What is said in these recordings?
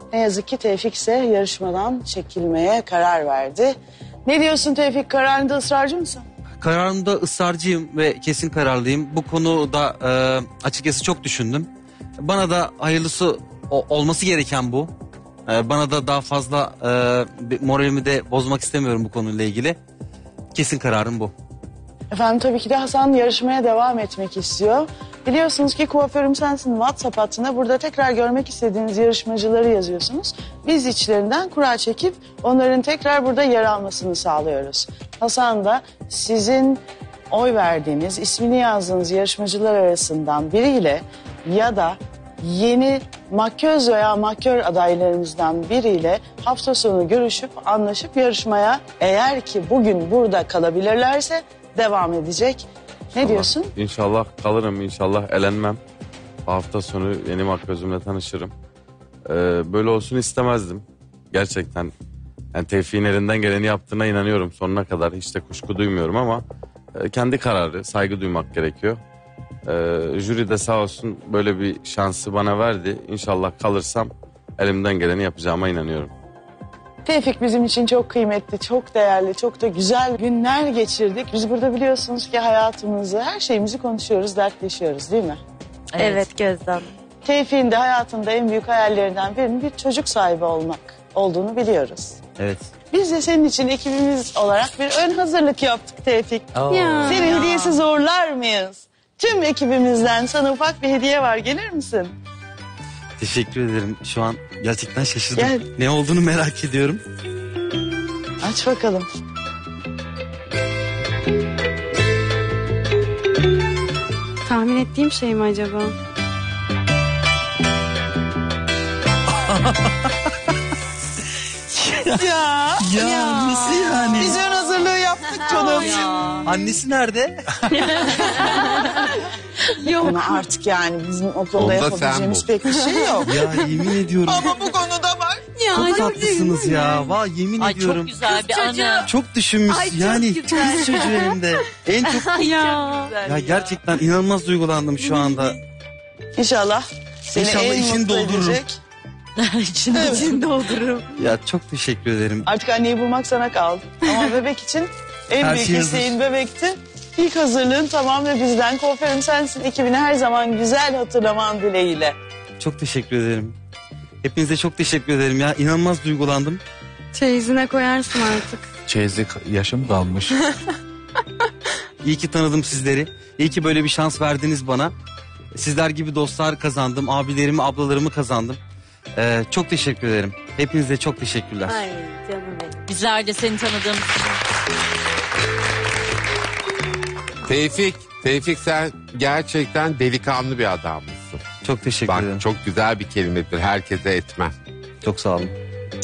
Ne yazık ki Tevfik ise yarışmadan çekilmeye karar verdi. Ne diyorsun Tevfik, kararında ısrarcı mısın? Kararımda ısrarcıyım ve kesin kararlıyım. Bu konuda açıkçası çok düşündüm. Bana da hayırlısı olması gereken bu. Bana da daha fazla moralimi de bozmak istemiyorum bu konuyla ilgili. Kesin kararım bu. Efendim tabii ki de Hasan yarışmaya devam etmek istiyor. Biliyorsunuz ki Kuaförüm Sensin WhatsApp hattına burada tekrar görmek istediğiniz yarışmacıları yazıyorsunuz. Biz içlerinden kura çekip onların tekrar burada yer almasını sağlıyoruz. Hasan da sizin oy verdiğiniz, ismini yazdığınız yarışmacılar arasından biriyle ya da yeni makyöz veya makyör adaylarımızdan biriyle hafta sonu görüşüp anlaşıp yarışmaya, eğer ki bugün burada kalabilirlerse devam edecek. Ne diyorsun? İnşallah kalırım, inşallah elenmem. Hafta sonu yeni makyözümle tanışırım. Böyle olsun istemezdim. Gerçekten yani Tevfik'in elinden geleni yaptığına inanıyorum sonuna kadar. Hiç de kuşku duymuyorum ama kendi kararı, saygı duymak gerekiyor. Jüri de sağ olsun böyle bir şansı bana verdi. İnşallah kalırsam elimden geleni yapacağıma inanıyorum. Tevfik bizim için çok kıymetli, çok değerli, çok da güzel günler geçirdik. Biz burada biliyorsunuz ki hayatımızı, her şeyimizi konuşuyoruz, dertleşiyoruz değil mi? Evet Gözde. Tevfik'in de hayatında en büyük hayallerinden birinin bir çocuk sahibi olmak olduğunu biliyoruz. Evet. Biz de senin için ekibimiz olarak bir ön hazırlık yaptık Tevfik. Seni hediyesi zorlar mıyız? Tüm ekibimizden sana ufak bir hediye var, gelir misin? Teşekkür ederim. Şu an gerçekten şaşırdım. Gel. Ne olduğunu merak ediyorum. Aç bakalım. Tahmin ettiğim şey mi acaba? Ya. Nasıl yani? Biz ön hazırlığı yaptık canım. Annesi nerede? Ama artık yani bizim o konuda Onda yapabileceğimiz sen pek bir şey yok. Ya yemin ediyorum. Ama bu konuda var. Çok tatlısınız ya. Vay yemin Ay ediyorum. çok güzel bir anı. Çok düşünmüş. Ay, çok yani güzel. kız çocuğu elinde. En çok ya gerçekten inanılmaz duygulandım şu anda. İnşallah seni İnşallah en işini mutlu doldururum. edecek. İçini doldururum. Ya çok teşekkür ederim. Artık anneyi bulmak sana kaldı. Ama bebek için en Her büyük şey isteğin bebekti. İlk hazırlığın tamam ve bizden Kuaförüm Sensin ekibine her zaman güzel hatırlaman dileğiyle. Çok teşekkür ederim. Hepinize çok teşekkür ederim ya. İnanılmaz duygulandım. Çeyizine koyarsın artık. Çeyizlik yaşım kalmış. İyi ki tanıdım sizleri. İyi ki böyle bir şans verdiniz bana. Sizler gibi dostlar kazandım. Abilerimi, ablalarımı kazandım. Çok teşekkür ederim. Hepinize çok teşekkürler. Ay canım benim. Bizler de seni tanıdığımız için. Tevfik sen gerçekten delikanlı bir adammışsın. Çok teşekkür ederim. Bak çok güzel bir kelimedir, herkese etmem. Çok sağ olun.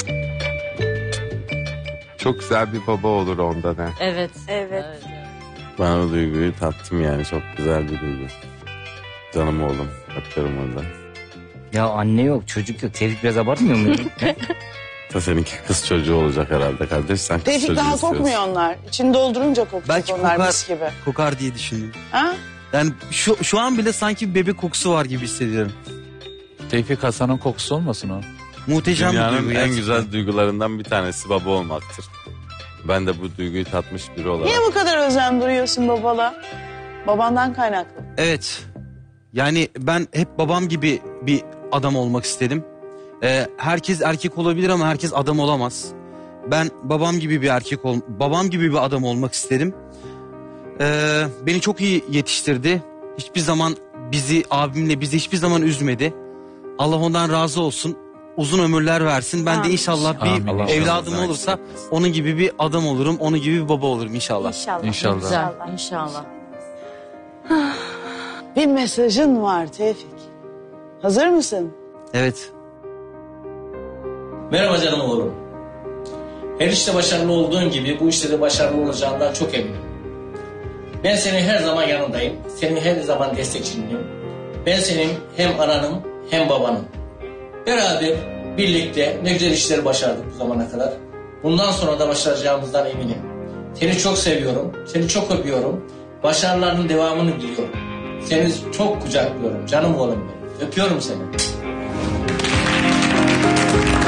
Çok güzel bir baba olur onda ne. Evet. Evet. Ben o duyguyu tattım yani, çok güzel bir duygu. Canım oğlum, öpüyorum oradan. Ya anne yok, çocuk yok. Tevfik biraz abartmıyor mu? Da seninki kız çocuğu olacak herhalde kardeş. Sen kız Tevfik çocuğu daha istiyorsun. kokmuyor onlar. İçini doldurunca kokacak Belki onlar kokar. mis gibi. Kokar diye düşündüm. Ha? Yani şu an bile sanki bir bebek kokusu var gibi hissediyorum. Tevfik Hasan'ın kokusu olmasın o? Muhteşem bir Dünyanın duygu en gerçekten. güzel duygularından bir tanesi baba olmaktır. Ben de bu duyguyu tatmış biri olarak. Niye bu kadar özen duyuyorsun babala? Babandan kaynaklı. Evet. Yani ben hep babam gibi bir adam olmak istedim. Herkes erkek olabilir ama herkes adam olamaz. Ben babam gibi bir babam gibi bir adam olmak istedim. Beni çok iyi yetiştirdi. Hiçbir zaman abimle bizi hiçbir zaman üzmedi. Allah ondan razı olsun. Uzun ömürler versin. Ben de inşallah bir Amin. Allah evladım razı olursa onun gibi bir adam olurum. Onun gibi bir baba olurum inşallah. İnşallah. İnşallah. Güzel. İnşallah. Bir mesajın var Tevfik. Hazır mısın? Evet. Merhaba canım oğlum. Her işte başarılı olduğun gibi bu işte de başarılı olacağından çok eminim. Ben senin her zaman yanındayım. Senin her zaman destekçinim. Ben senin hem ananım hem babanım. Beraber, birlikte ne güzel işler başardık bu zamana kadar. Bundan sonra da başaracağımızdan eminim. Seni çok seviyorum. Seni çok öpüyorum. Başarılarının devamını diliyorum. Seni çok kucaklıyorum canım oğlum benim. Öpüyorum seni.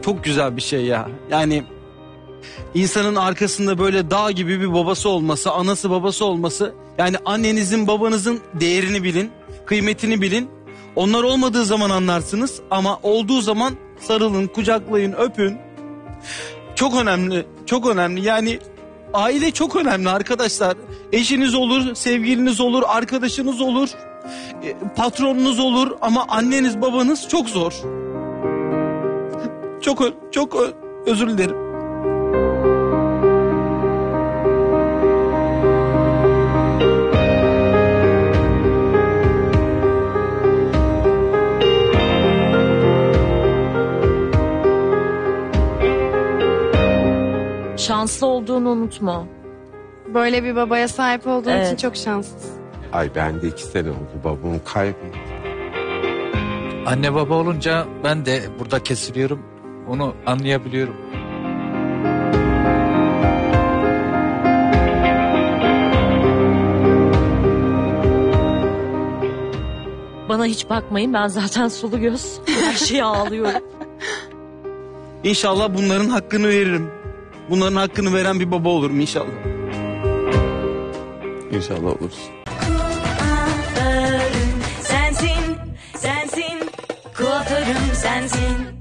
çok güzel bir şey ya. Yani insanın arkasında böyle dağ gibi bir babası olması, anası babası olması. Yani annenizin babanızın değerini bilin, kıymetini bilin. Onlar olmadığı zaman anlarsınız ama olduğu zaman sarılın, kucaklayın, öpün. Çok önemli, çok önemli. Yani aile çok önemli arkadaşlar. Eşiniz olur, sevgiliniz olur, arkadaşınız olur, patronunuz olur ama anneniz babanız çok zor. Çok özür dilerim. Şanslı olduğunu unutma. Böyle bir babaya sahip olduğun Evet. için çok şanslısın. Ay ben de 2 sene oldu babamı kaybettim. Anne baba olunca ben de burada kesiliyorum. Onu anlayabiliyorum. Bana hiç bakmayın, ben zaten sulu göz. Her şeye ağlıyorum. İnşallah bunların hakkını veririm. Bunların hakkını veren bir baba olurum inşallah. İnşallah olursun. Sensin, sensin, kuaförüm sensin.